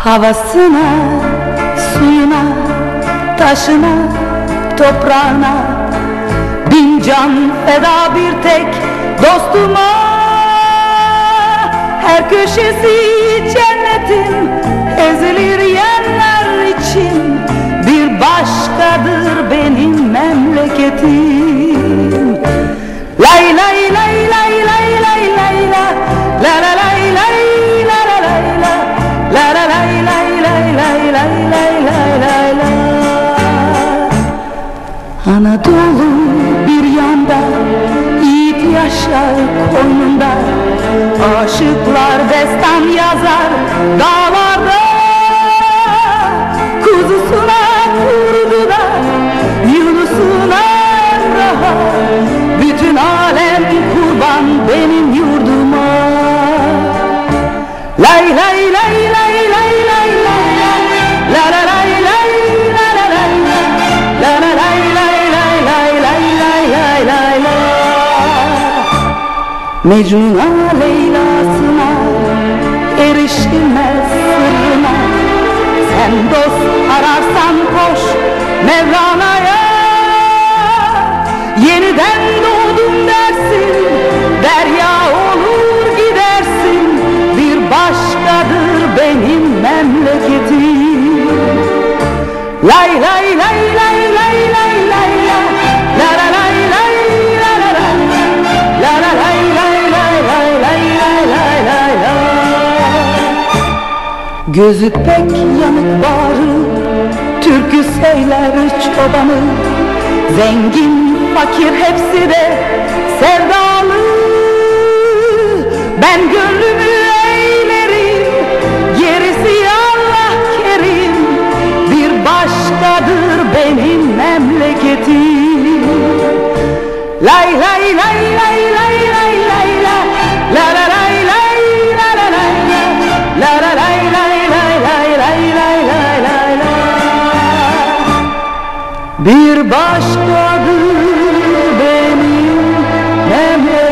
Havasına, suyuna, taşına, toprağına bin can feda bir tek dostuma. Her köşesi cennetin ezilir yerler için. Bir başkadır benim memleketim. Lay lay lay lay lay lay lay la la la lay lay la la lay la la la lay lay lay lay lay lay lay lay la. Anadolu bir yanda, yiğit yaşar koynunda. Aşıklar destan yazar dağlarda. Kuzusuna kurdu da Yunus'una rahat. Bütün alem kurban benim yurduma. Lay lay lay lay lay lay lay la la lay lay la la lay la la lay lay lay lay lay lay lay lay la. Mecnun'a Leyla'sına erişilmez sırrına. Sen dost ararsan koş Mevlana'ya. Yeniden doğdum dersin, derya olur gidersin. Bir başkadır benim memleketim. Lay lay lay lay lay lay lay la la la lay lay la la lay la la lay lay lay lay lay lay lay la. Gözü pek yanık bağrı, türkü söyler çobanı. Zengin fakir hepsi de sevdalı. Ben gönlümü eğlerim, gerisi Allah kerim. Bir başkadır benim memleketim. Lay lay lay lay lay lay lay la la la lay lay la la lay la la lay lay lay lay lay lay lay lay la. Bir başkadır benim memleketim.